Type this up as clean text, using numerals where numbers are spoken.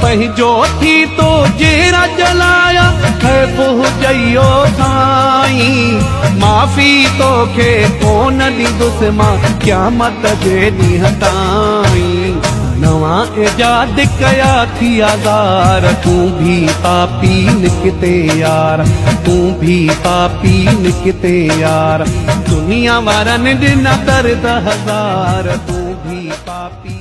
पंहिंजो थी तो जेरा जलाया खैफ हुजइयो साईं। माफ़ी तोखे कोन ॾींदुसि मां क़यामत जे ॾींहं ताईं। नवां इजाद कया थी आज़ार, तूं भी पापी निकिते यार, तूं भी पापी निकिते यार। दुनिया वारनि ॾिना दर्द हज़ार, तूं भी पापी